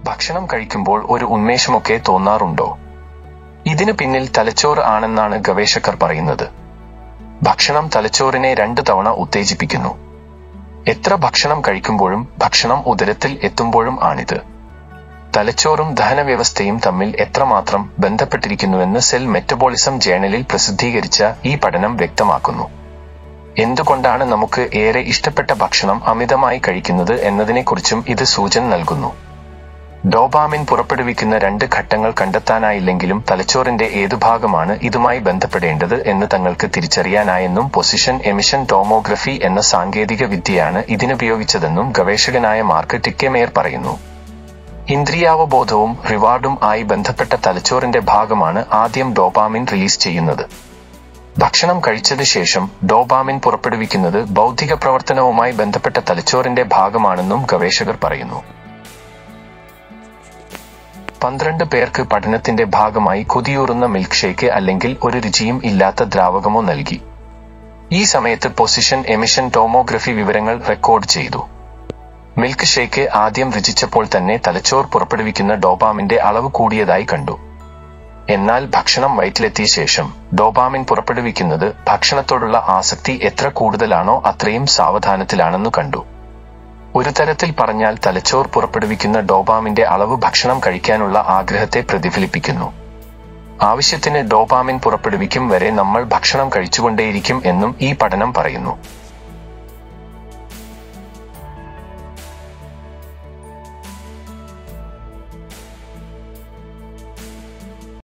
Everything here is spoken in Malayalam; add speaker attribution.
Speaker 1: ഭക്ഷണം കഴിക്കുമ്പോൾ ഒരു ഉന്മേഷമൊക്കെ തോന്നാറുണ്ടോ? ഇതിന് പിന്നിൽ തലച്ചോറ് ആണെന്നാണ് ഗവേഷകർ പറയുന്നത്. ഭക്ഷണം തലച്ചോറിനെ 2 തവണ ഉത്തേജിപ്പിക്കുന്നു. എത്ര ഭക്ഷണം കഴിക്കുമ്പോഴും ഭക്ഷണം ഉദരത്തിൽ എത്തുമ്പോഴും ആണിത്. തലച്ചോറും ദഹനവ്യവസ്ഥയും തമ്മിൽ എത്രമാത്രം ബന്ധപ്പെട്ടിരിക്കുന്നുവെന്ന് സെൽ മെറ്റബോളിസം ജേണലിൽ പ്രസിദ്ധീകരിച്ച ഈ പഠനം വ്യക്തമാക്കുന്നു. എന്തുകൊണ്ടാണ് നമുക്ക് ഏറെ ഇഷ്ടപ്പെട്ട ഭക്ഷണം അമിതമായി കഴിക്കുന്നത് എന്നതിനെക്കുറിച്ചും ഇത് സൂചന നൽകുന്നു. ഡോപാമിൻ പുറപ്പെടുവിക്കുന്ന 2 ഘട്ടങ്ങൾ കണ്ടെത്താനായില്ലെങ്കിലും തലച്ചോറിന്റെ ഏതു ഭാഗമാണ് ഇതുമായി ബന്ധപ്പെടേണ്ടത് എന്ന് തങ്ങൾക്ക് തിരിച്ചറിയാനായെന്നും പൊസിഷൻ എമിഷൻ ടോമോഗ്രഫി എന്ന സാങ്കേതിക വിദ്യയാണ് ഇതിനുപയോഗിച്ചതെന്നും ഗവേഷകനായ മാർക്ക് ടിക്കെമേയർ പറയുന്നു. ഇന്ദ്രിയാവബോധവും റിവാർഡും ആയി ബന്ധപ്പെട്ട തലച്ചോറിന്റെ ഭാഗമാണ് ആദ്യം ഡോപാമിൻ റിലീസ് ചെയ്യുന്നത്. ഭക്ഷണം കഴിച്ചതിനു ശേഷം ഡോപാമിൻ പുറപ്പെടുവിക്കുന്നത് ബൗദ്ധിക പ്രവർത്തനവുമായി ബന്ധപ്പെട്ട തലച്ചോറിന്റെ ഭാഗമാണെന്നും ഗവേഷകർ പറയുന്നു. 12 പേർക്ക് പഠനത്തിന്റെ ഭാഗമായി കൊതിയൂറുന്ന മിൽക്ക് ഷേക്ക് അല്ലെങ്കിൽ ഒരു രുചിയും ഇല്ലാത്ത ദ്രാവകമോ നൽകി. ഈ സമയത്ത് പൊസിഷൻ എമിഷൻ ടോമോഗ്രഫി വിവരങ്ങൾ റെക്കോർഡ് ചെയ്തു. മിൽക്ക് ഷേക്ക് ആദ്യം രുചിച്ചപ്പോൾ തന്നെ തലച്ചോർ പുറപ്പെടുവിക്കുന്ന ഡോപാമിന്റെ അളവ് കൂടിയതായി കണ്ടു. എന്നാൽ ഭക്ഷണം വയറ്റിലെത്തിയ ശേഷം ഡോപാമിൻ പുറപ്പെടുവിക്കുന്നത് ഭക്ഷണത്തോടുള്ള ആസക്തി എത്ര കൂടുതലാണോ അത്രയും സാവധാനത്തിലാണെന്നു കണ്ടു. ഒരു തരത്തിൽ പറഞ്ഞാൽ തലച്ചോർ പുറപ്പെടുവിക്കുന്ന ഡോപാമിന്റെ അളവ് ഭക്ഷണം കഴിക്കാനുള്ള ആഗ്രഹത്തെ പ്രതിഫലിപ്പിക്കുന്നു. ആവശ്യത്തിന് ഡോപാമിൻ പുറപ്പെടുവിക്കും വരെ നമ്മൾ ഭക്ഷണം കഴിച്ചുകൊണ്ടേയിരിക്കും എന്നും ഈ പഠനം പറയുന്നു.